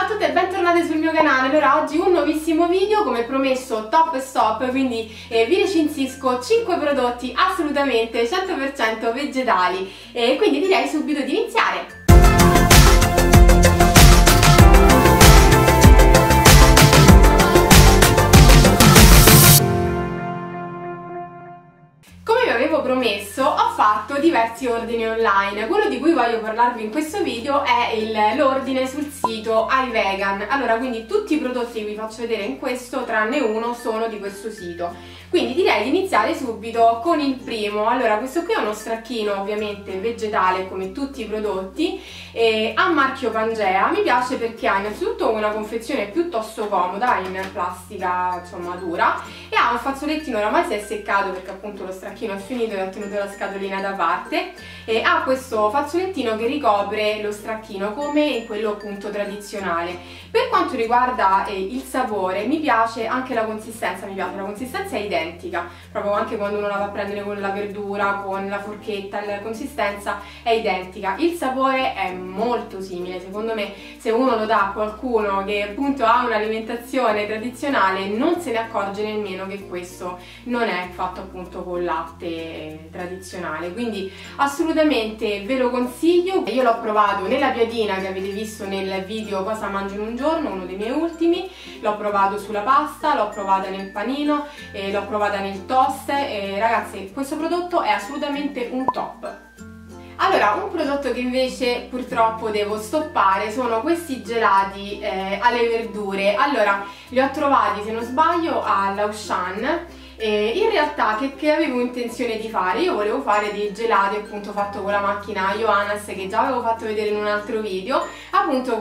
Ciao a tutte e bentornate sul mio canale. Allora, oggi un nuovissimo video, come promesso top e stop, quindi vi recensisco 5 prodotti assolutamente 100% vegetali e quindi direi subito di iniziare. Avevo promesso, ho fatto diversi ordini online. Quello di cui voglio parlarvi in questo video è l'ordine sul sito iVegan. Allora, quindi tutti i prodotti che vi faccio vedere in questo, tranne uno, sono di questo sito. Quindi direi di iniziare subito con il primo. Allora, questo qui è uno stracchino ovviamente vegetale come tutti i prodotti, a marchio Pangea. Mi piace perché ha innanzitutto una confezione piuttosto comoda in plastica, insomma, dura, e ha un fazzolettino, oramai si è seccato perché appunto lo stracchino è finito e ho tenuto la scatolina da parte, e ha questo fazzolettino che ricopre lo stracchino come in quello appunto tradizionale. Per quanto riguarda il sapore, mi piace anche la consistenza, la consistenza è identica, proprio anche quando uno la va a prendere con la verdura, con la forchetta, la consistenza è identica. Il sapore è molto simile, secondo me se uno lo dà a qualcuno che appunto ha un'alimentazione tradizionale non se ne accorge nemmeno che questo non è fatto appunto con latte tradizionale, quindi assolutamente ve lo consiglio. Io l'ho provato nella piadina che avete visto nel video Cosa mangio in un giorno, uno dei miei ultimi, l'ho provato sulla pasta, l'ho provata nel panino, l'ho provata nel toast, ragazzi, questo prodotto è assolutamente un top. Allora, un prodotto che invece purtroppo devo stoppare sono questi gelati alle verdure. Allora, li ho trovati, se non sbaglio, all'Auchan. In realtà che avevo intenzione di fare? Io volevo fare dei gelati appunto fatto con la macchina Johannes, che già avevo fatto vedere in un altro video, appunto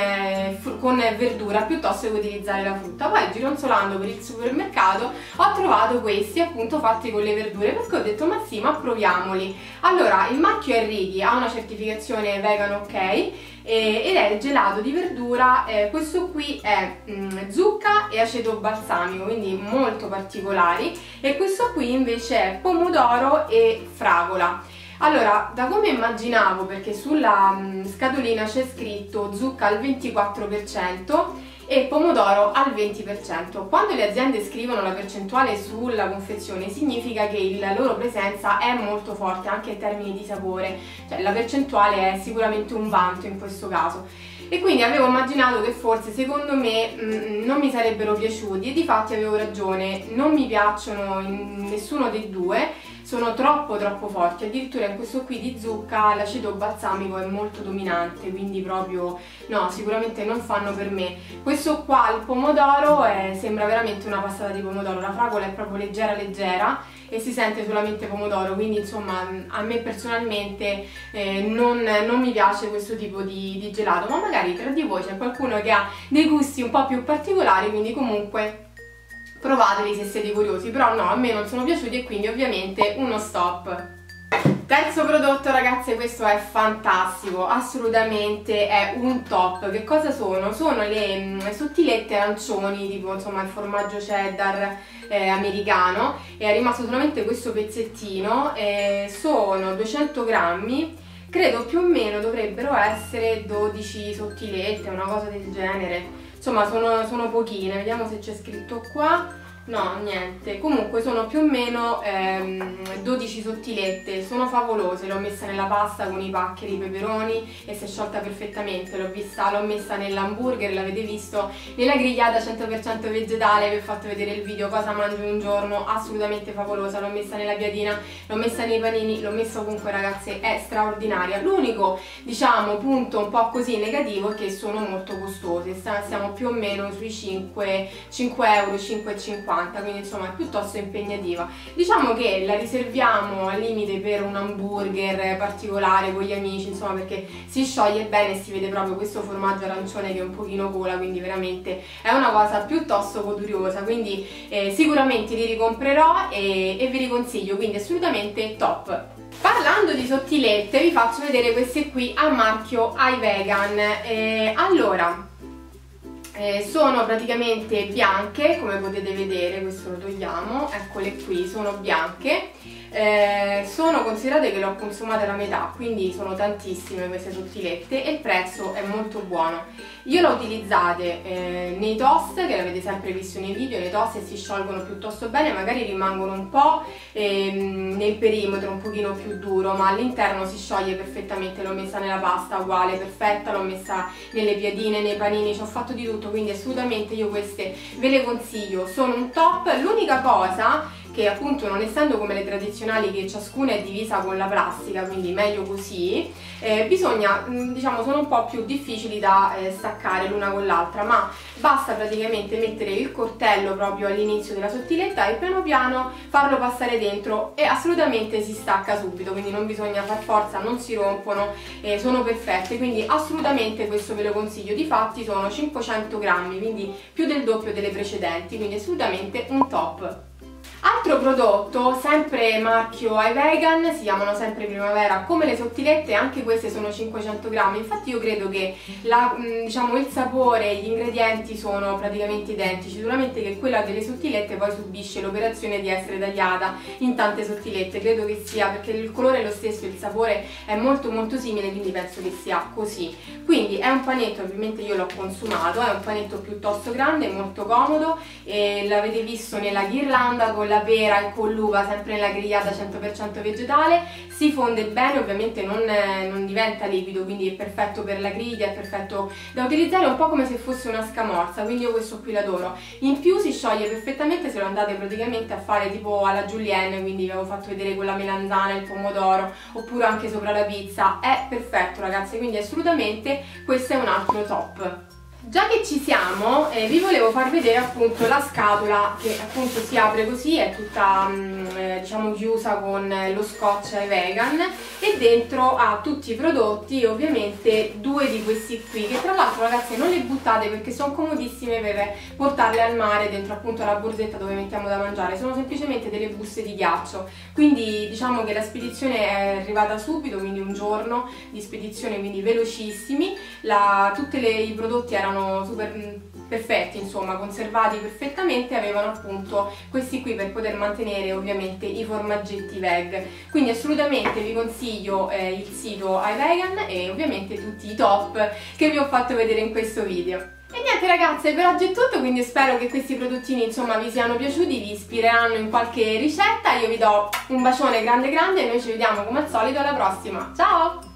con verdura piuttosto che utilizzare la frutta. Poi gironzolando per il supermercato ho trovato questi appunto fatti con le verdure, perché ho detto ma sì, ma proviamoli. Allora, il marchio è Righi, ha una certificazione vegan ok, ed è il gelato di verdura. Questo qui è zucca e aceto balsamico, quindi molto particolari, e questo qui invece è pomodoro e fragola. Allora, da come immaginavo, perché sulla scatolina c'è scritto zucca al 24% e pomodoro al 20%. Quando le aziende scrivono la percentuale sulla confezione significa che la loro presenza è molto forte anche in termini di sapore, cioè la percentuale è sicuramente un vanto in questo caso. E quindi avevo immaginato che forse secondo me non mi sarebbero piaciuti, e difatti avevo ragione, non mi piacciono in nessuno dei due, sono troppo forti. Addirittura in questo qui di zucca l'aceto balsamico è molto dominante, quindi proprio no, sicuramente non fanno per me. Questo qua, il pomodoro, sembra veramente una passata di pomodoro, la fragola è proprio leggera e si sente solamente pomodoro, quindi insomma a me personalmente non mi piace questo tipo di gelato, ma magari tra di voi c'è qualcuno che ha dei gusti un po' più particolari, quindi comunque provateli se siete curiosi. Però no, a me non sono piaciuti e quindi ovviamente uno stop. Terzo prodotto, ragazze, questo è fantastico, assolutamente è un top. Che cosa sono? Sono le sottilette arancioni, tipo insomma il formaggio cheddar americano, e è rimasto solamente questo pezzettino, sono 200 grammi, credo più o meno dovrebbero essere 12 sottilette, una cosa del genere. Insomma sono pochine, vediamo se c'è scritto qua. No, niente, comunque sono più o meno 12 sottilette, sono favolose, l'ho messa nella pasta con i paccheri di peperoni e si è sciolta perfettamente, l'ho messa nell'hamburger, l'avete visto, nella grigliata 100% vegetale, vi ho fatto vedere il video Cosa mangio in un giorno, assolutamente favolosa, l'ho messa nella piadina, l'ho messa nei panini, l'ho messa ovunque, ragazze, è straordinaria. L'unico, diciamo, punto un po' così negativo è che sono molto costose, stiamo più o meno sui 5 euro, 5,50, quindi insomma è piuttosto impegnativa. Diciamo che la riserviamo al limite per un hamburger particolare con gli amici, insomma, perché si scioglie bene e si vede proprio questo formaggio arancione che è un pochino cola, quindi veramente è una cosa piuttosto goduriosa, quindi sicuramente li ricomprerò e vi riconsiglio, quindi assolutamente top. Parlando di sottilette vi faccio vedere queste qui a marchio iVegan. Allora, sono praticamente bianche, come potete vedere, questo lo togliamo, eccole qui, sono bianche, sono, considerate che le ho consumate la metà, quindi sono tantissime queste sottilette e il prezzo è molto buono. Io le ho utilizzate nei toast, che l'avete sempre visto nei video, nei toast, e si sciolgono piuttosto bene, magari rimangono un po' nel perimetro un pochino più duro, ma all'interno si scioglie perfettamente. L'ho messa nella pasta uguale, perfetta, l'ho messa nelle piadine, nei panini, ci ho fatto di tutto, quindi assolutamente io queste ve le consiglio, sono un top. L'unica cosa che appunto, non essendo come le tradizionali che ciascuna è divisa con la plastica, quindi meglio così, bisogna, diciamo, sono un po' più difficili da staccare l'una con l'altra, ma basta praticamente mettere il coltello proprio all'inizio della sottiletta e piano piano farlo passare dentro e assolutamente si stacca subito, quindi non bisogna far forza, non si rompono, sono perfette, quindi assolutamente questo ve lo consiglio. Difatti sono 500 grammi, quindi più del doppio delle precedenti, quindi assolutamente un top. Altro prodotto, sempre marchio iVegan, si chiamano sempre Primavera, come le sottilette, anche queste sono 500 grammi, infatti io credo che diciamo, il sapore, gli ingredienti sono praticamente identici, solamente che quella delle sottilette poi subisce l'operazione di essere tagliata in tante sottilette, credo che sia perché il colore è lo stesso, il sapore è molto simile, quindi penso che sia così. Quindi è un panetto, ovviamente io l'ho consumato, è un panetto piuttosto grande, molto comodo, e l'avete visto nella ghirlanda con la pera e con l'uva, sempre nella grigliata 100% vegetale, si fonde bene, ovviamente non diventa liquido, quindi è perfetto per la griglia, è perfetto da utilizzare, un po' come se fosse una scamorza, quindi io questo qui l'adoro. In più si scioglie perfettamente se lo andate praticamente a fare tipo alla julienne, quindi vi avevo fatto vedere con la melanzana, il pomodoro, oppure anche sopra la pizza, è perfetto ragazzi, quindi assolutamente questo è un altro top. Già che ci siamo, vi volevo far vedere appunto la scatola, che appunto si apre così, è tutta diciamo chiusa con lo scotch iVegan, e dentro ha tutti i prodotti, ovviamente due di questi qui, che tra l'altro ragazzi non le buttate perché sono comodissime per portarle al mare, dentro appunto la borsetta dove mettiamo da mangiare, sono semplicemente delle buste di ghiaccio, quindi diciamo che la spedizione è arrivata subito, quindi un giorno di spedizione, quindi velocissimi, tutti i prodotti erano super perfetti, insomma conservati perfettamente, avevano appunto questi qui per poter mantenere ovviamente i formaggetti veg, quindi assolutamente vi consiglio il sito iVegan e ovviamente tutti i top che vi ho fatto vedere in questo video. E niente ragazze, per oggi è tutto, quindi spero che questi prodottini insomma vi siano piaciuti, vi ispireranno in qualche ricetta. Io vi do un bacione grande e noi ci vediamo come al solito alla prossima, ciao!